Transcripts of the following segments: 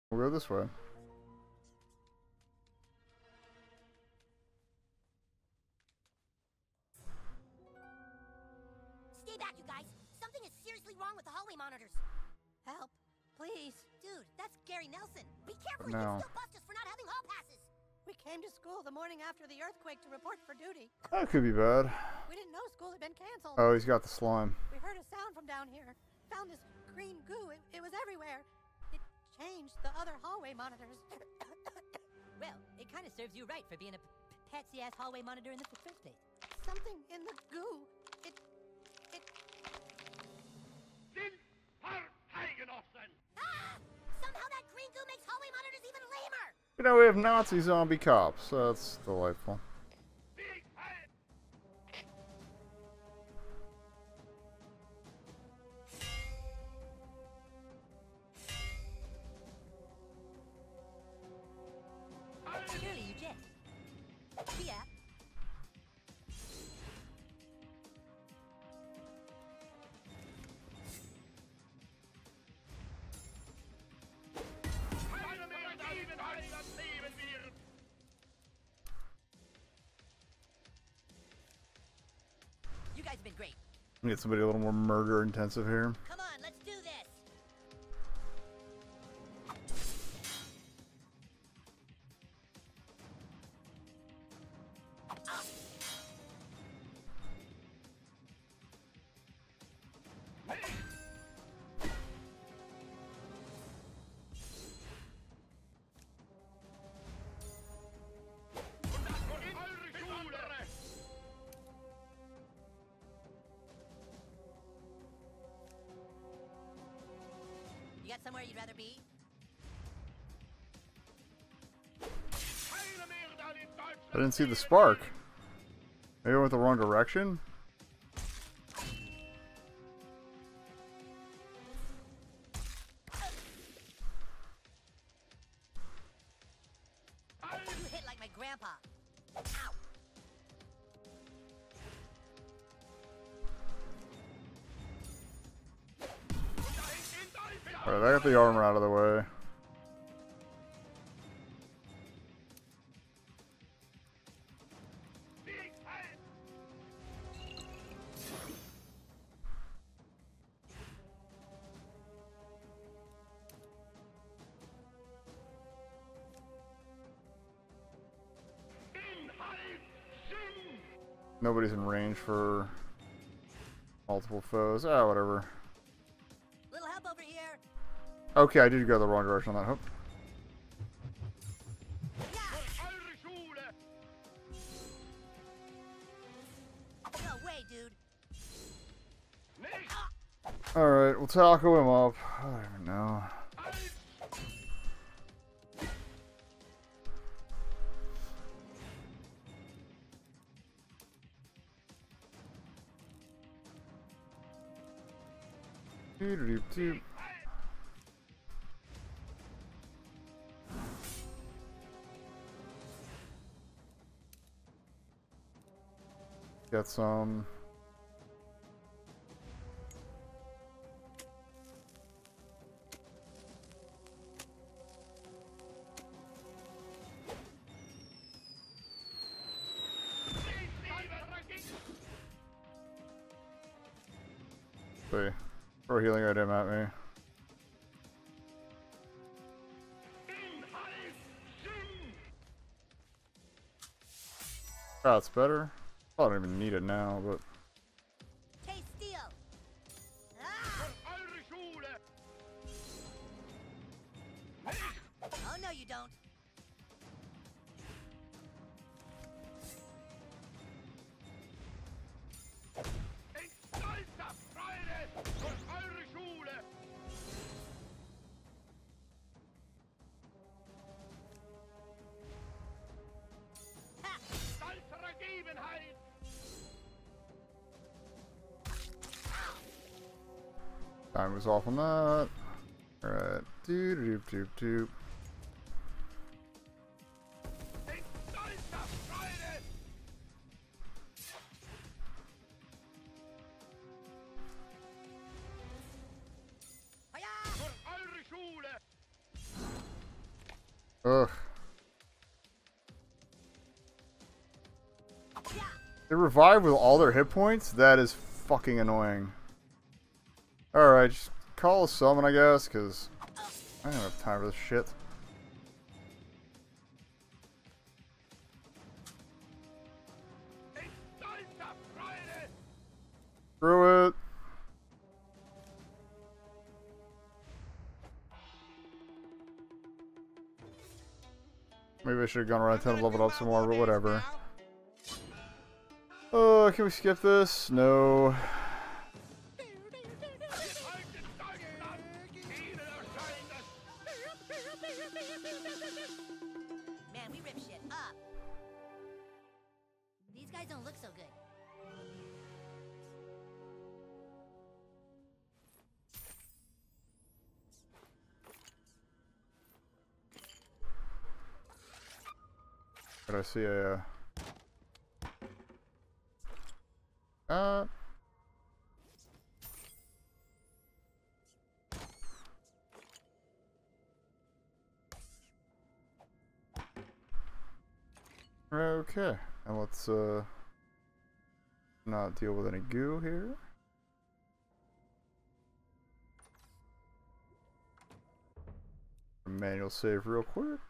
We'll go this way. Stay back, you guys. Something is seriously wrong with the hallway monitors. Help, please. Dude, that's Gary Nelson. Be careful, he can still bust us for not having hall passes. We came to school the morning after the earthquake to report for duty. That could be bad. We didn't know school had been canceled. Oh, he's got the slime. We heard a sound from down here. Found this green goo. It was everywhere. It changed the other hallway monitors. Well, it kind of serves you right for being a patsy-ass hallway monitor in the first place. Something in the goo. Somehow that green goo makes hallway monitors even lamer! You know, we have Nazi zombie cops, so that's delightful. Surely you jest. Yeah. You guys have been great. Get somebody a little more murder intensive here. Come on, let's do this. You got somewhere you'd rather be? I didn't see the spark. Maybe I went the wrong direction? You hit like my grandpa. Ow. Alright, I got the armor out of the way. Nobody's in range for multiple foes. Ah, whatever. Little help over here. Okay, I did go the wrong direction on that hook. No way, dude. Alright, we'll tackle him up. I don't even know. Doop-doop-doop. Get some. See, throw a healing item at me. That's better. I don't even need it now, but Taste steel. Ah! Oh no, you don't. time was off on that. Alright. Doop doop doop. Ugh. They revive with all their hit points? That is fucking annoying. Alright, just call a summon, I guess, because I don't have time for this shit. Screw it. Maybe I should have gone around 10 and leveled up some more, but whatever. Oh, can we skip this? No. Man, we rip shit up. These guys don't look so good. But I see a okay, and let's not deal with any goo here. Manual save real quick.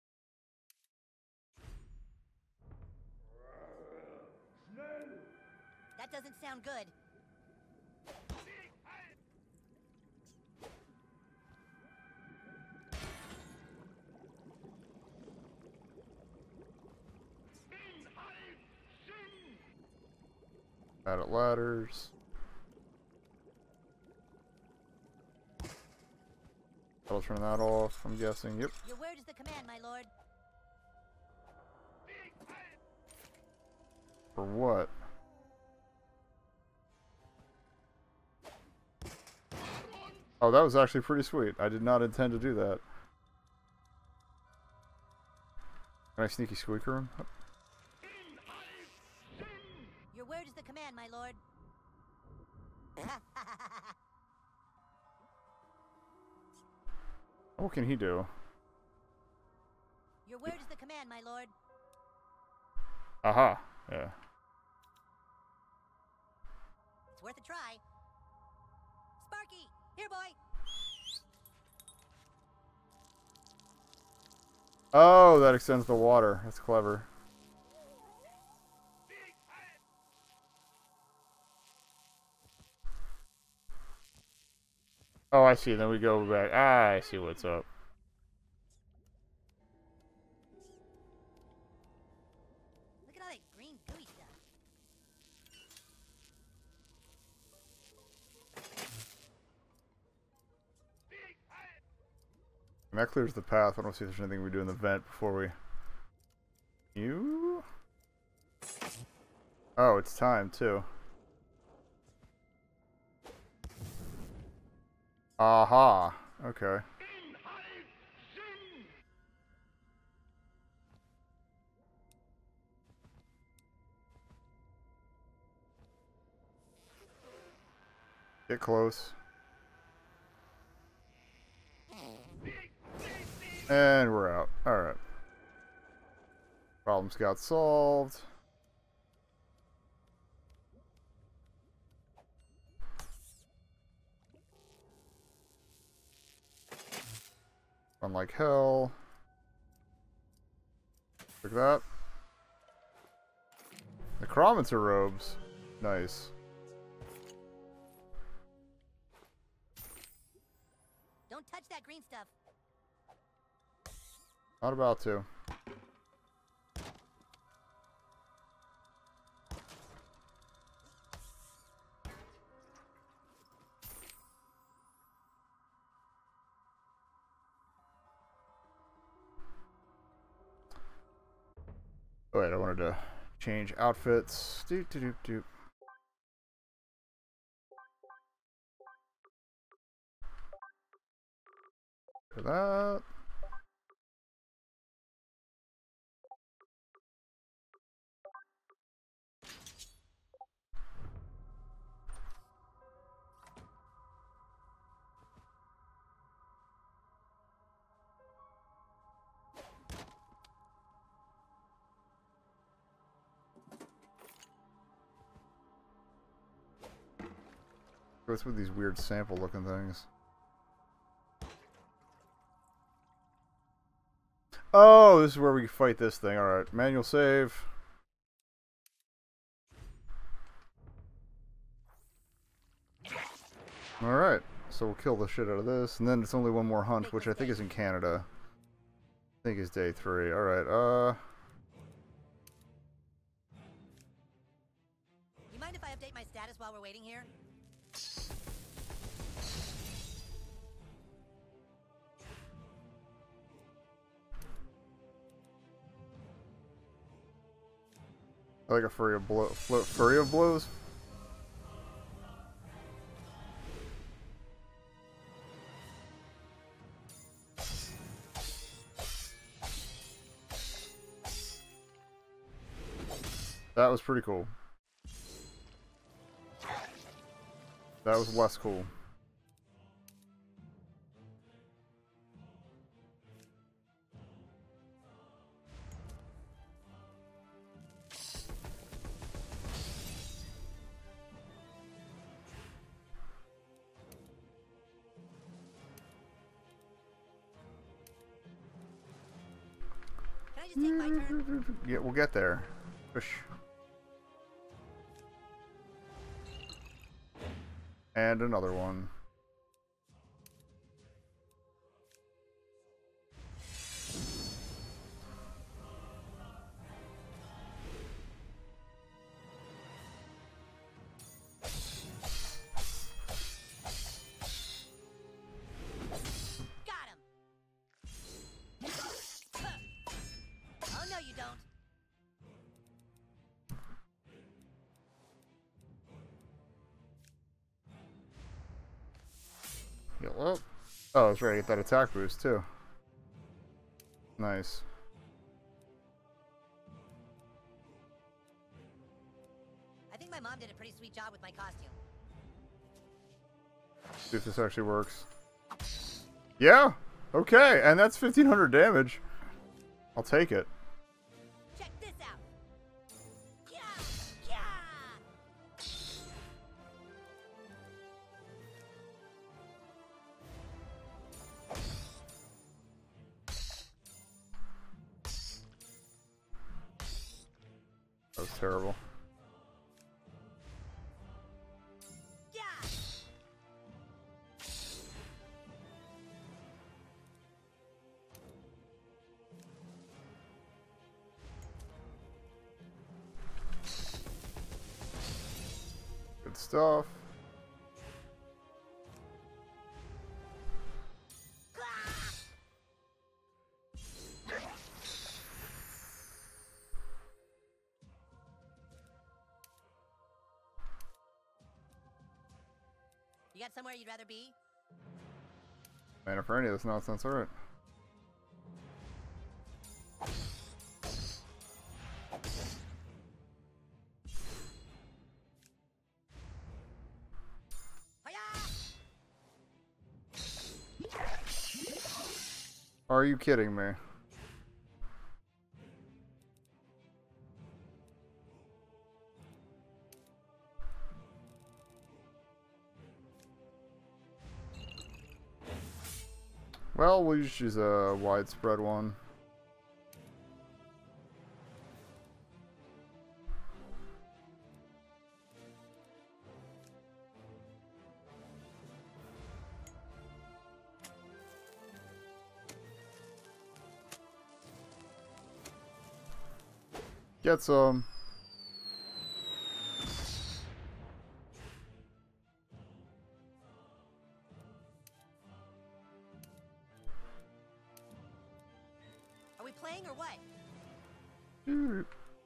That doesn't sound good. Add at ladders. I'll turn that off, I'm guessing. Yep. Your word is the command, my lord. For what? Oh, that was actually pretty sweet. I did not intend to do that. Can I sneaky squeaker him? Your word is the command, my lord. What can he do? Your word is the command, my lord. Aha. Yeah. It's worth a try. Sparky, here, boy. Oh, that extends the water. That's clever. Oh, I see. Then we go back. Ah, I see what's up. Look at all that green gooey stuff. And that clears the path. I don't see if there's anything we do in the vent before we... You? Oh, it's time, too. Aha. Okay. Get close. And we're out. Alright. Problems got solved. Run like hell. Look at that. Necromancer robes. Nice. Don't touch that green stuff. Not about to. Oh wait, I wanted to change outfits. Doop doop doop doop. For that. Go through these weird sample looking things. Oh, this is where we fight this thing. Alright, manual save. Alright, so we'll kill the shit out of this. And then it's only one more hunt, which I think is in Canada. I think is day 3. Alright, You mind if I update my status while we're waiting here? I like a flurry of blows. That was pretty cool. That was less cool. Can I just take my turn? Yeah, we'll get there. Push. And another one. Got him. Oh no, you don't. Heal up. Oh, that's right. I get that attack boost too. Nice. I think my mom did a pretty sweet job with my costume. See if this actually works. Yeah. Okay, and that's 1,500 damage. I'll take it. Check this out. Yeah, yeah. That was terrible. Yeah. Good stuff. You got somewhere you'd rather be? Mana for any of this nonsense, alright. Are you kidding me? Well, we'll just use a widespread one. Get some. Are we playing or what? You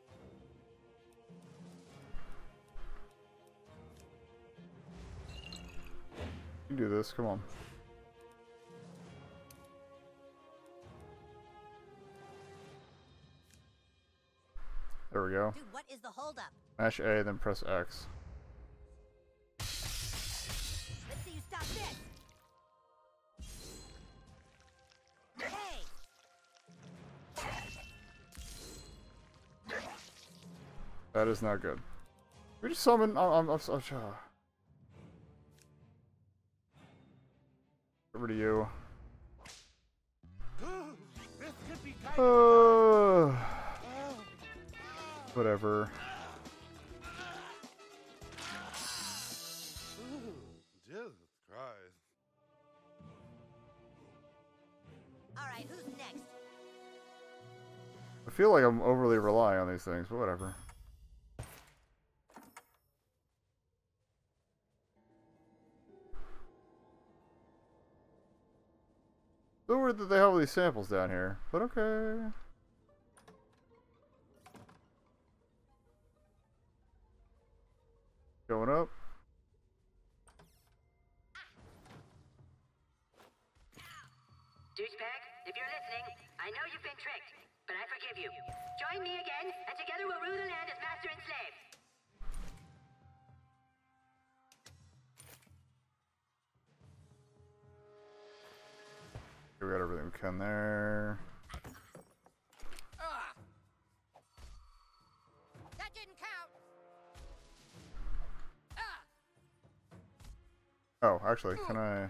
can do this, come on. There we go. Dude, what is the holdup? Mash A, then press X. Let's see you stop this. Hey! That is not good. We just summon. I'm rid of you. This could be kind of Whatever. Jesus Christ. Alright, who's next? I feel like I'm overly relying on these things, but whatever. So weird that they have all these samples down here, but okay. Going up. Douchebag, if you're listening, I know you've been tricked, but I forgive you. Join me again, and together we'll rule the land as master and slave. We got everything we can there. That didn't count. Oh, actually, can I...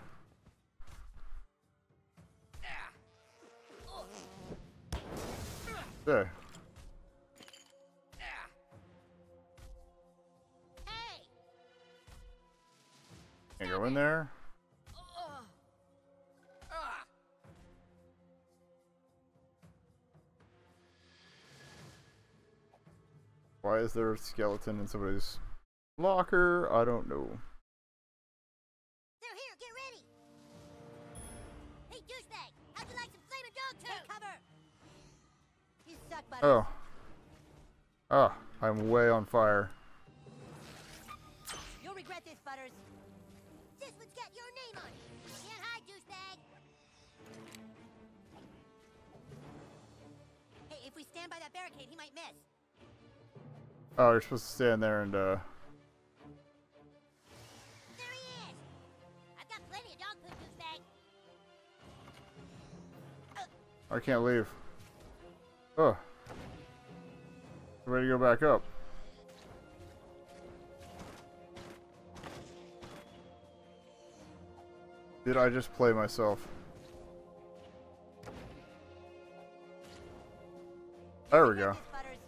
Yeah. Hey! Can't go in there? Why is there a skeleton in somebody's locker? I don't know. They're here, get ready! Hey, douchebag! How'd you like some flaming dog tail? Cover! You suck, buddy. Oh. Ah, I'm way on fire. You'll regret this, Butters. This one's got your name on it. Can't hide, douchebag. Hey, if we stand by that barricade, he might miss. Oh, you're supposed to stand there and, There he is! I've got plenty of dog poop, douchebag. I can't leave. Oh. Ready to go back up. Did I just play myself? There we go.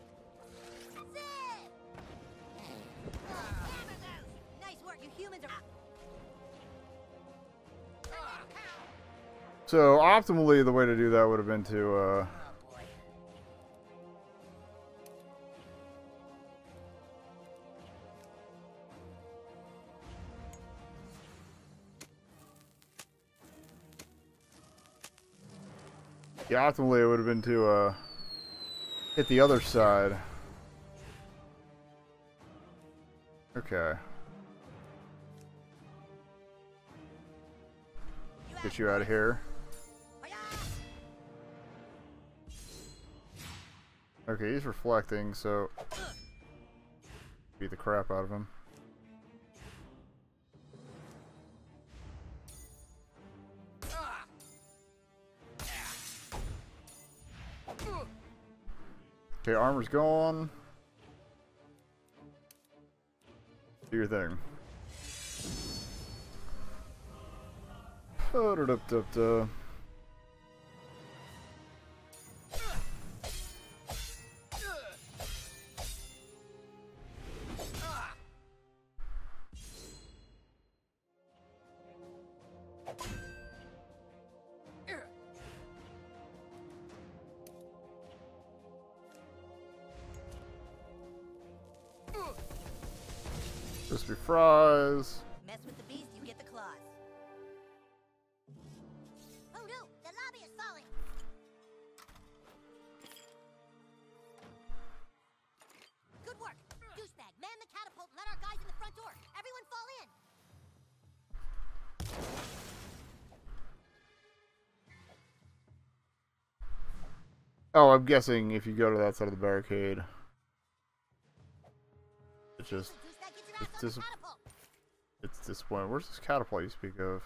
Nice work, you humans are... So, optimally, the way to do that would have been to, yeah, optimally it would have been to, hit the other side. Okay. Get you out of here. Okay, he's reflecting, so beat the crap out of him. Okay, armor's gone. Do your thing. Da-da-da-da-da. Crispy fries. Mess with the beast, you get the claws. Oh no, the lobby is falling. Good work. Douchebag, man the catapult and let our guys in the front door. Everyone fall in. Oh, I'm guessing if you go to that side of the barricade, it's just, Douchebag, get your ass it's on the catapult. it's disappointing. Where's this catapult you speak of?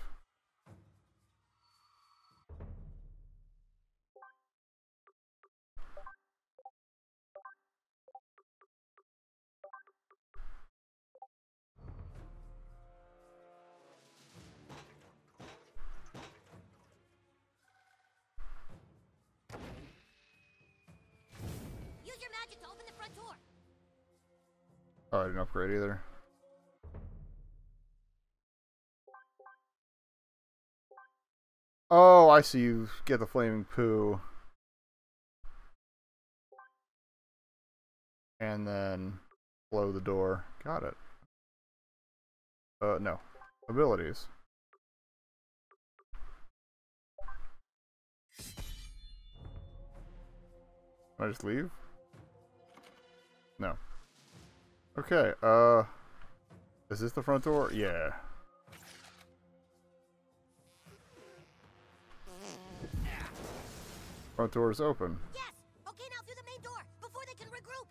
to open the front door. Oh, I didn't upgrade either. Oh, I see. You get the flaming poo. And then blow the door. Got it. No. Abilities. Can I just leave? No. Okay, is this the front door? Yeah. Front door is open. Yes! Okay, now through the main door, before they can regroup!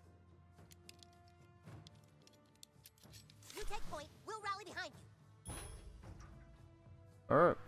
You take point, we'll rally behind you. Alright.